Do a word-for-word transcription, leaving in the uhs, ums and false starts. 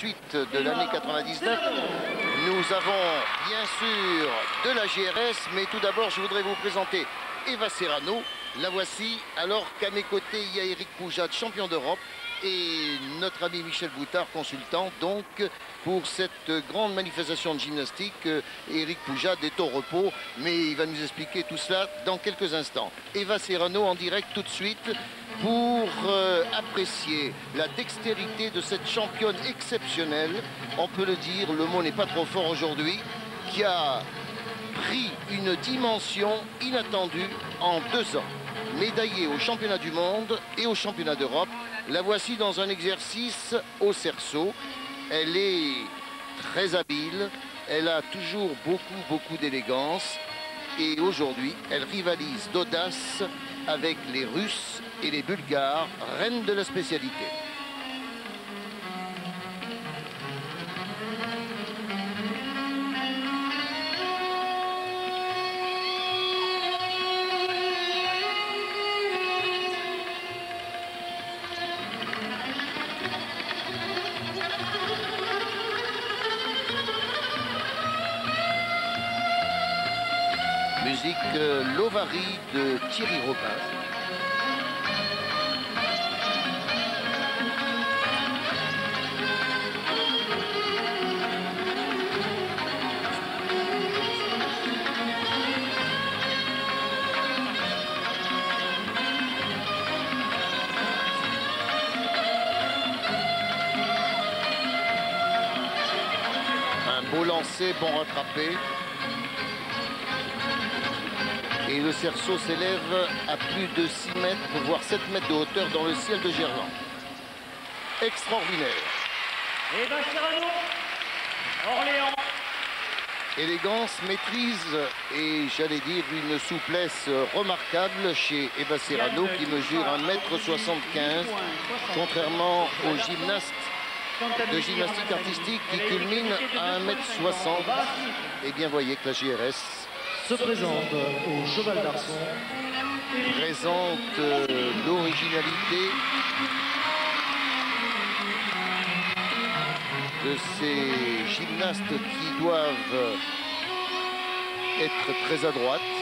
suite de l'année quatre-vingt-dix-neuf. Nous avons bien sûr de la G R S, mais tout d'abord, je voudrais vous présenter Eva Serrano. La voici, alors qu'à mes côtés, il y a Éric Poujade, champion d'Europe, et notre ami Michel Boutard, consultant. Donc, pour cette grande manifestation de gymnastique, Éric Poujade est au repos, mais il va nous expliquer tout cela dans quelques instants. Eva Serrano en direct tout de suite pour euh, apprécier la dextérité de cette championne exceptionnelle. On peut le dire, le mot n'est pas trop fort aujourd'hui, qui a pris une dimension inattendue en deux ans. Médaillée au championnat du monde et au championnat d'Europe. La voici dans un exercice au cerceau. Elle est très habile, elle a toujours beaucoup, beaucoup d'élégance. Et aujourd'hui, elle rivalise d'audace avec les Russes et les Bulgares, reines de la spécialité. Musique euh, L'Ovari de Thierry Robin. Un beau lancer, bon rattrapé. Et le cerceau s'élève à plus de six mètres, voire sept mètres de hauteur dans le ciel de Gerland. Extraordinaire. Eva Serrano, Orléans. Élégance, maîtrise et j'allais dire une souplesse remarquable chez Eva Serrano qui mesure un mètre soixante-quinze, contrairement aux gymnastes de gymnastique artistique qui culminent à un mètre soixante. Et bien voyez que la G R S se présente au cheval d'arçon. Présente euh, l'originalité de ces gymnastes qui doivent être très à droite.